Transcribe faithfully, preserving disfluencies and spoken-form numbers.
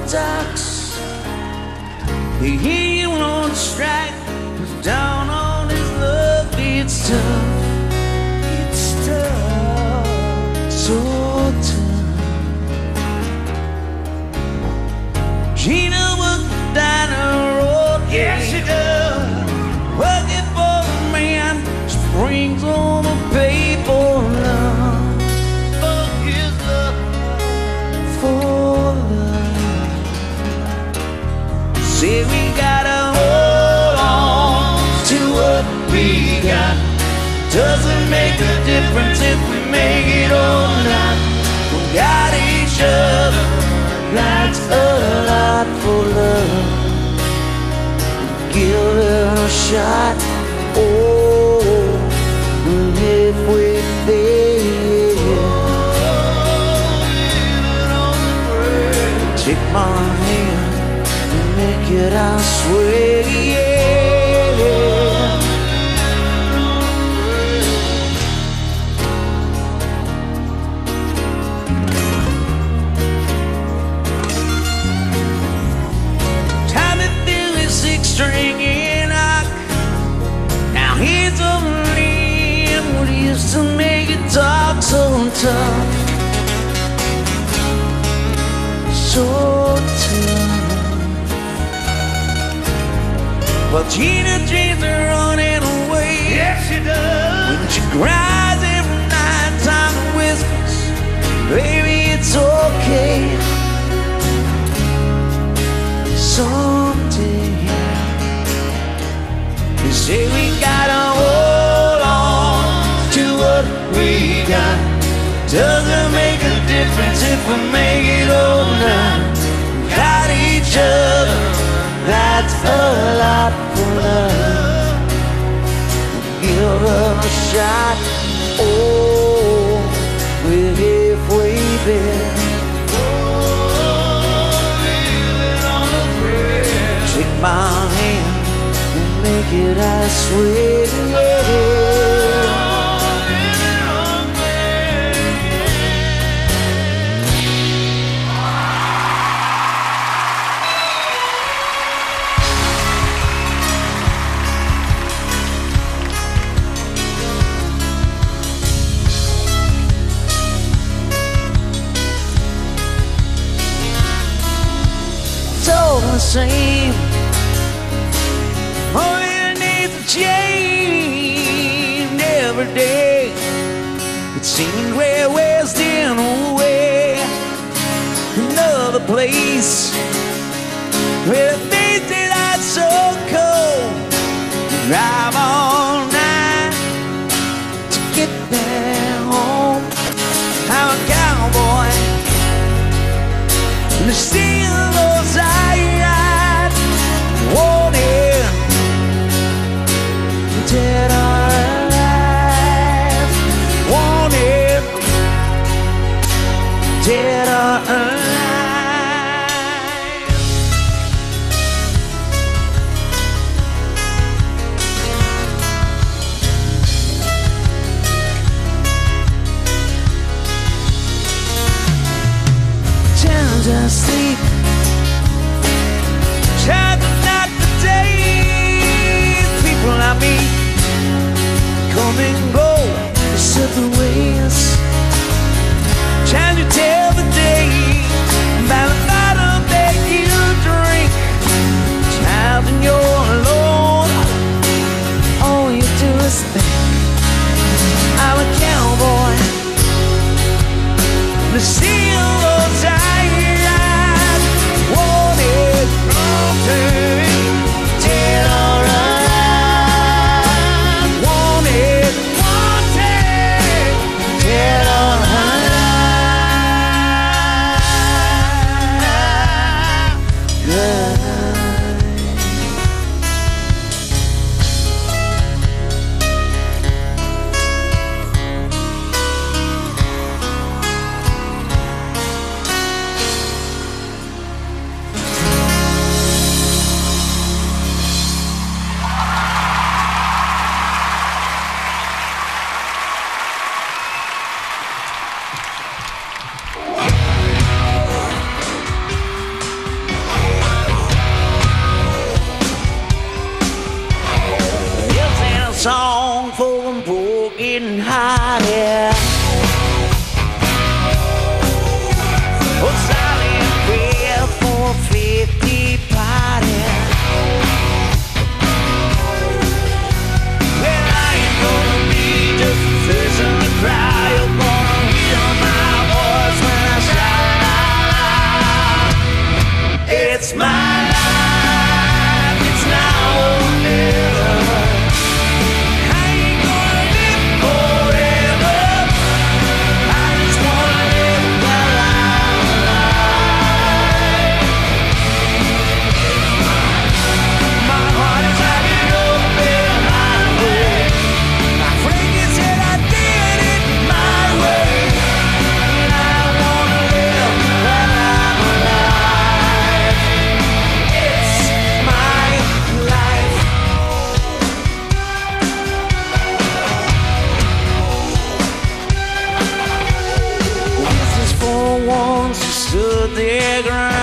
talks. He hear you on strike, he's down on his luck. It's tough, it's tough, so tough. Gina worked down the road, yeah, she does. Working for a man, springs on the paper love. For his love, for love. Say we gotta hold on to what we got. Doesn't make a difference if we make it or not. We got each other, that's a lot for love. Give it a shot, oh, we're halfway there. Take my hand and make it, I swear, yeah. Time to feel this six string in rock. Now here's a man what used to make it talk so tough. So tough. Well, Gina dreams are running away. Yes, she does. When she cries every night, time and whispers, baby, it's okay. Someday, they say we gotta hold on to what we got. Doesn't make a difference if we make it or not. Got each other, that's a lot for love. Give her a shot, oh, we're halfway there. Take my hand and make it, I swear, yeah. The same. Oh, it needs to change every day. It seems we're wasting away. Another place where the days daylight so cold. Drive all night to get back home. I'm a cowboy and the steel those eyes. Wanted, dead or alive. Wanted, dead or alive. Times I sleep, times are not the days. People I meet come and go, they slip ways. Times you tell the day by the bottle that you drink. Times when you're alone, all you do is think. I'm a cowboy, the steel those eyes. Wanted, dead or alive. Wanted, road getting hot, yeah. Oh, silent prayer for a fifty party. Well, I ain't gonna be just a face in the crowd. You're gonna hear my voice when I shout out. It's my life, it's now or never. I ain't gonna live forever. I just wanna live while I'm alive. My heart is like an open highway. My friend said I did it my way. And I wanna live while I'm alive. It's my life. This is for ones who stood their ground.